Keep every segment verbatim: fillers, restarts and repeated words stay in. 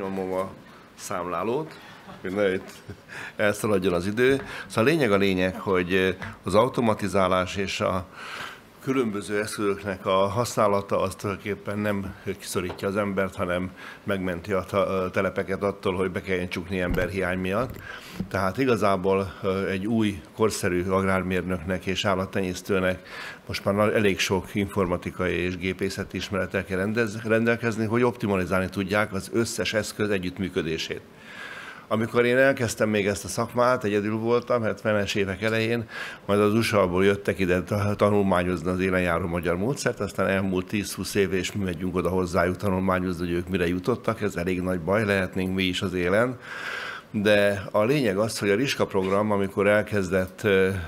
nyomom a számlálót, hogy ne itt elszaladjon az idő. Szóval a lényeg a lényeg, hogy az automatizálás és a különböző eszközöknek a használata az tulajdonképpen nem kiszorítja az embert, hanem megmenti a telepeket attól, hogy be kelljen csukni emberhiány miatt. Tehát igazából egy új, korszerű agrármérnöknek és állattenyésztőnek most már elég sok informatikai és gépészeti ismerettel kell rendelkezni, hogy optimalizálni tudják az összes eszköz együttműködését. Amikor én elkezdtem még ezt a szakmát, egyedül voltam, hetvenes évek elején, majd az u es á-ból jöttek ide tanulmányozni az élenjáró magyar módszert, aztán elmúlt tíz-húsz éve, és mi megyünk oda hozzájuk tanulmányozni, hogy ők mire jutottak, ez elég nagy baj, lehetnénk mi is az élen. De a lényeg az, hogy a Riska program, amikor elkezdett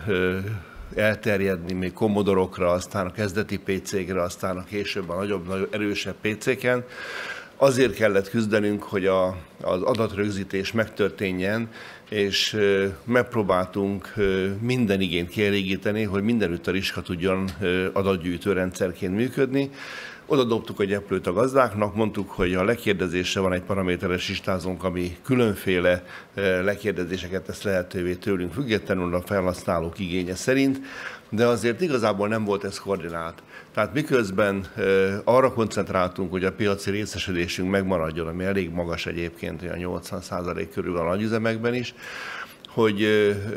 elterjedni még Commodore-okra, aztán a kezdeti pé cékre, aztán a később a nagyobb, nagyobb erősebb pé céken, azért kellett küzdenünk, hogy a, az adatrögzítés megtörténjen, és megpróbáltunk minden igényt kielégíteni, hogy mindenütt a Riska tudjon adatgyűjtő rendszerként működni. Oda dobtuk a gyeplőt a gazdáknak, mondtuk, hogy a lekérdezésre van egy paraméteres listázónk, ami különféle lekérdezéseket tesz lehetővé tőlünk, függetlenül a felhasználók igénye szerint, de azért igazából nem volt ez koordinált. Tehát miközben arra koncentráltunk, hogy a piaci részesedésünk megmaradjon, ami elég magas egyébként, olyan nyolcvan százalék körül a nagyüzemekben is, hogy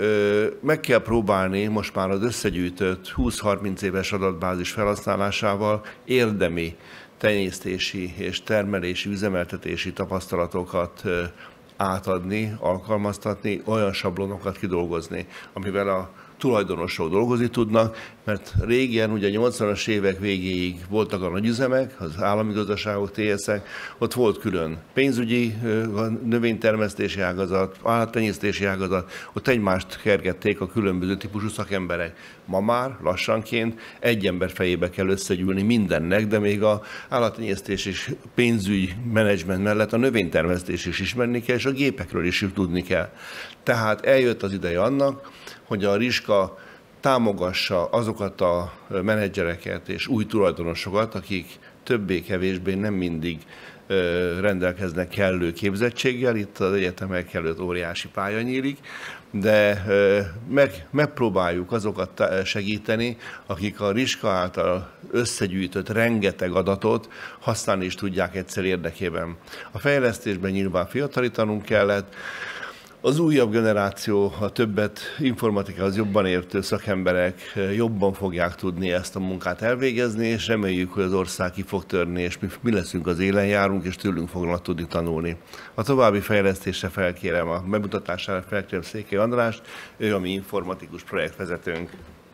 meg kell próbálni most már az összegyűjtött húsz-harminc éves adatbázis felhasználásával érdemi tenyésztési és termelési, üzemeltetési tapasztalatokat átadni, alkalmaztatni, olyan sablonokat kidolgozni, amivel a tulajdonosok dolgozni tudnak, mert régen, ugye nyolcvanas évek végéig voltak a nagyüzemek, az állami gazdaságok, té eszek, ott volt külön pénzügyi, növénytermesztési ágazat, állattenyésztési ágazat, ott egymást kergették a különböző típusú szakemberek. Ma már lassanként egy ember fejébe kell összegyűlni mindennek, de még az állattenyésztés és pénzügy menedzsment mellett a növénytermesztés is ismerni kell, és a gépekről is tudni kell. Tehát eljött az ideje annak, hogy a Riska támogassa azokat a menedzsereket és új tulajdonosokat, akik többé-kevésbé nem mindig rendelkeznek kellő képzettséggel, itt az egyetemek előtt óriási pálya nyílik, de meg, megpróbáljuk azokat segíteni, akik a Riska által összegyűjtött rengeteg adatot használni is tudják egyszer érdekében. A fejlesztésben nyilván fiatalítanunk kellett, az újabb generáció, a többet informatikához jobban értő szakemberek jobban fogják tudni ezt a munkát elvégezni, és reméljük, hogy az ország ki fog törni, és mi, mi leszünk az élen járunk, és tőlünk fognak tudni tanulni. A további fejlesztésre felkérem, a bemutatására felkérem Székely Andrást, ő a mi informatikus projektvezetőnk.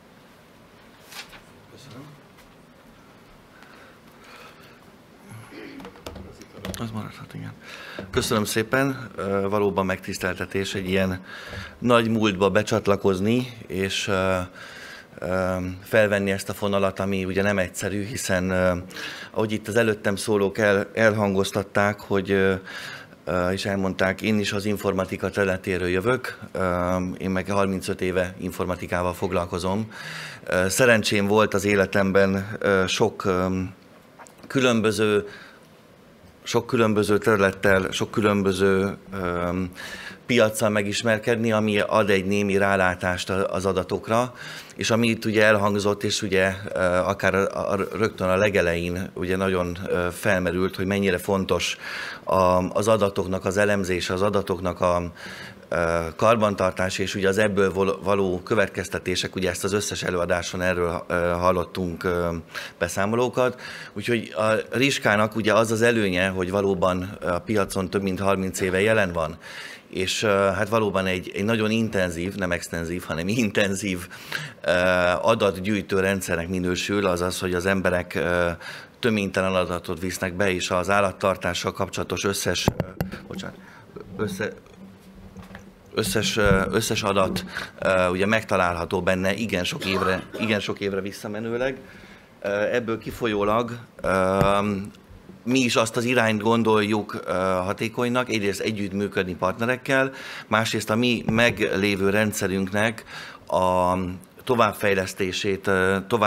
Az maradhat, igen. Köszönöm szépen, valóban megtiszteltetés egy ilyen nagy múltba becsatlakozni, és felvenni ezt a fonalat, ami ugye nem egyszerű, hiszen ahogy itt az előttem szólók el, elhangoztatták, hogy és elmondták, én is az informatika területéről jövök, én meg harmincöt éve informatikával foglalkozom. Szerencsém volt az életemben sok különböző sok különböző területtel, sok különböző um, piaccal megismerkedni, ami ad egy némi rálátást az adatokra, és ami itt ugye elhangzott, és ugye uh, akár a, a, rögtön a legelején ugye nagyon uh, felmerült, hogy mennyire fontos a, az adatoknak az elemzése, az adatoknak a karbantartás, és ugye az ebből való következtetések, ugye ezt az összes előadáson erről hallottunk beszámolókat. Úgyhogy a Riskának ugye az az előnye, hogy valóban a piacon több mint harminc éve jelen van, és hát valóban egy, egy nagyon intenzív, nem extenzív, hanem intenzív adatgyűjtő rendszernek minősül, azaz, hogy az emberek töménytelen adatot visznek be, és az állattartással kapcsolatos összes, bocsánat, össze, Összes, összes adat ugye megtalálható benne igen sok évre, igen sok évre visszamenőleg. Ebből kifolyólag mi is azt az irányt gondoljuk hatékonynak, egyrészt együttműködni partnerekkel, másrészt a mi meglévő rendszerünknek a továbbfejlesztését,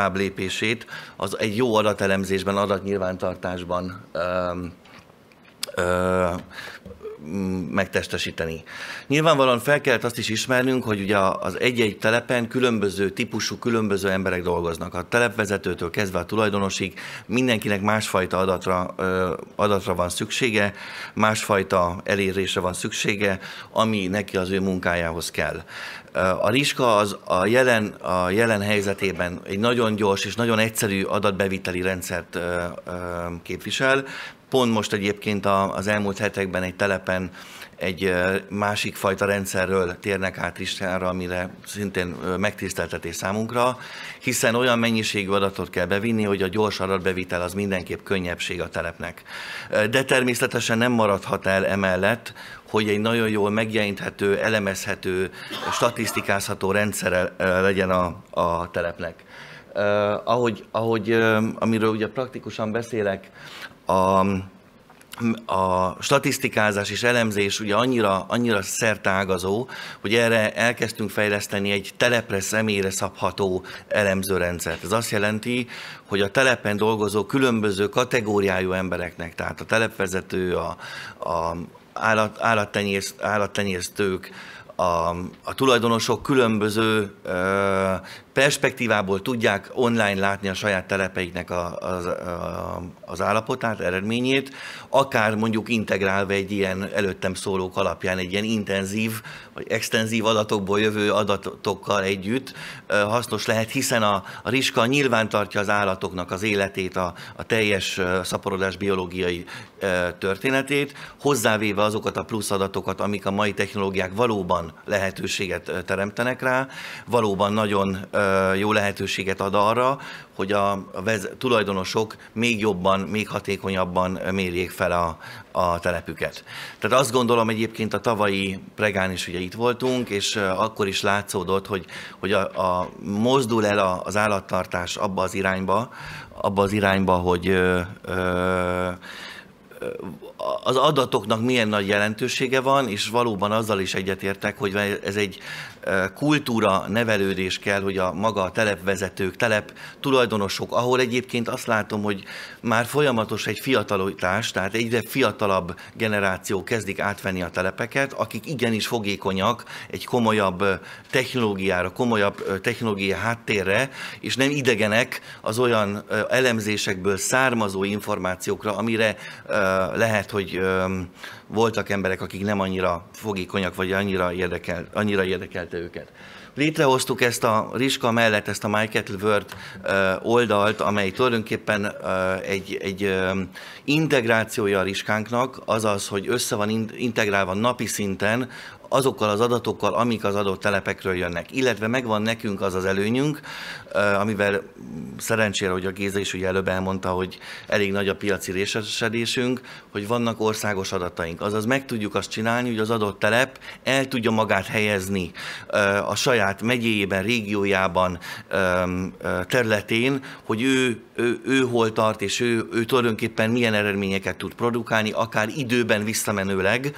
továbblépését az egy jó adatelemzésben, adatnyilvántartásban megtestesíteni. Nyilvánvalóan fel kellett azt is ismernünk, hogy ugye az egy-egy telepen különböző típusú, különböző emberek dolgoznak. A telepvezetőtől kezdve a tulajdonosig mindenkinek másfajta adatra, adatra van szüksége, másfajta elérésre van szüksége, ami neki az ő munkájához kell. A Riska az a jelen, a jelen helyzetében egy nagyon gyors és nagyon egyszerű adatbeviteli rendszert képvisel. Pont most egyébként az elmúlt hetekben egy telepen egy másik fajta rendszerről térnek át Riskára, amire szintén megtiszteltetés számunkra, hiszen olyan mennyiségű adatot kell bevinni, hogy a gyors adatbevitel az mindenképp könnyebbség a telepnek. De természetesen nem maradhat el emellett, hogy egy nagyon jól megjelenthető, elemezhető, statisztikázható rendszere legyen a, a telepnek. Uh, ahogy, ahogy uh, amiről ugye praktikusan beszélek, a, a statisztikázás és elemzés ugye annyira, annyira szerteágazó, hogy erre elkezdtünk fejleszteni egy telepre, személyre szabható elemzőrendszert. Ez azt jelenti, hogy a telepen dolgozó különböző kategóriájú embereknek, tehát a telepvezető, a, a állat, állattenyészt, állattenyésztők, a, a tulajdonosok különböző ö, perspektívából tudják online látni a saját telepeiknek a, az, a, az állapotát, eredményét, akár mondjuk integrálva egy ilyen előttem szólók alapján egy ilyen intenzív vagy extenzív adatokból jövő adatokkal együtt hasznos lehet, hiszen a, a Riska nyilván tartja az állatoknak az életét, a, a teljes szaporodás biológiai történetét, hozzávéve azokat a plusz adatokat, amik a mai technológiák valóban lehetőséget teremtenek rá, valóban nagyon jó lehetőséget ad arra, hogy a tulajdonosok még jobban, még hatékonyabban mérjék fel a, a telepüket. Tehát azt gondolom, egyébként a tavalyi pregán is ugye itt voltunk, és akkor is látszódott, hogy, hogy a, a mozdul el az állattartás abba az irányba, abba az irányba, hogy ö, ö, az adatoknak milyen nagy jelentősége van, és valóban azzal is egyetértek, hogy ez egy kultúra nevelődés kell, hogy a maga a telepvezetők, telep tulajdonosok, ahol egyébként azt látom, hogy már folyamatos egy fiatalítás, tehát egyre fiatalabb generáció kezdik átvenni a telepeket, akik igenis fogékonyak egy komolyabb technológiára, komolyabb technológiai háttérre, és nem idegenek az olyan elemzésekből származó információkra, amire lehet, hogy voltak emberek, akik nem annyira fogékonyak, vagy annyira, érdekel, annyira érdekelte őket. Létrehoztuk ezt a Riska mellett, ezt a My Cattle World oldalt, amely tulajdonképpen egy, egy integrációja a Riskánknak, azaz, hogy össze van integrálva napi szinten azokkal az adatokkal, amik az adott telepekről jönnek. Illetve megvan nekünk az az előnyünk, amivel szerencsére, hogy a Géza is ugye előbb elmondta, hogy elég nagy a piaci részesedésünk, hogy vannak országos adataink. Azaz meg tudjuk azt csinálni, hogy az adott telep el tudja magát helyezni a saját megyéjében, régiójában, területén, hogy ő, ő, ő hol tart, és ő, ő tulajdonképpen milyen eredményeket tud produkálni, akár időben visszamenőleg,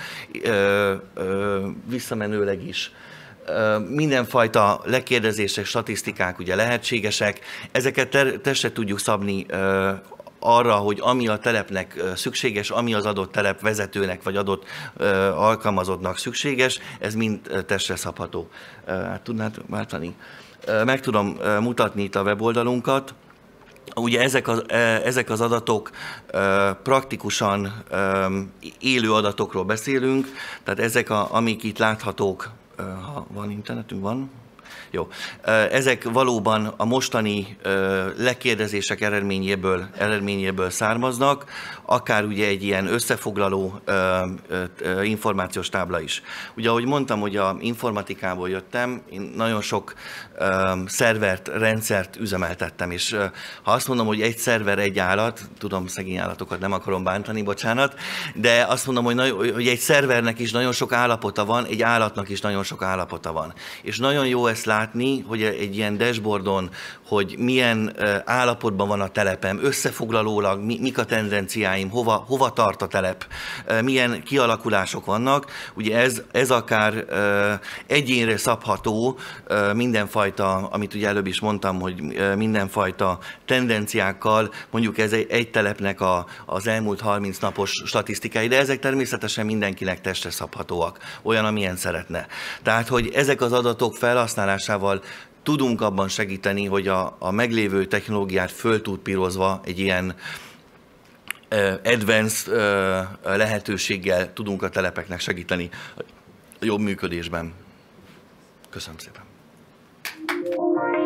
visszamenőleg is. Mindenfajta lekérdezések, statisztikák ugye lehetségesek, ezeket testre tudjuk szabni arra, hogy ami a telepnek szükséges, ami az adott telepvezetőnek vagy adott alkalmazottnak szükséges, ez mind testre szabható. Hát tudnád váltani? Meg tudom mutatni itt a weboldalunkat. Ugye ezek az, ezek az adatok praktikusan élő adatokról beszélünk, tehát ezek, a, amik itt láthatók, ha van internetünk, van? Jó. Ezek valóban a mostani lekérdezések eredményéből, eredményéből származnak, akár ugye egy ilyen összefoglaló információs tábla is. Ugye, ahogy mondtam, hogy a informatikából jöttem, én nagyon sok szervert, rendszert üzemeltettem, és ha azt mondom, hogy egy szerver, egy állat, tudom, szegény állatokat nem akarom bántani, bocsánat, de azt mondom, hogy, hogy egy szervernek is nagyon sok állapota van, egy állatnak is nagyon sok állapota van. És nagyon jó ezt ezt látni, hogy egy ilyen dashboardon, hogy milyen állapotban van a telepem, összefoglalólag mi, mik a tendenciáim, hova, hova tart a telep, milyen kialakulások vannak. Ugye ez, ez akár egyénre szabható mindenfajta, amit ugye előbb is mondtam, hogy mindenfajta tendenciákkal, mondjuk ez egy, egy telepnek a, az elmúlt harminc napos statisztikái, de ezek természetesen mindenkinek testre szabhatóak, olyan, amilyen szeretne. Tehát, hogy ezek az adatok felhasználásával tudunk abban segíteni, hogy a, a meglévő technológiát föl tud pirozva egy ilyen uh, advanced uh, lehetőséggel tudunk a telepeknek segíteni a jobb működésben. Köszönöm szépen.